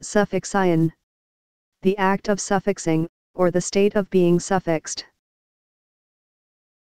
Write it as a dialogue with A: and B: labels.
A: Suffixion. The act of suffixing, or the state of being suffixed.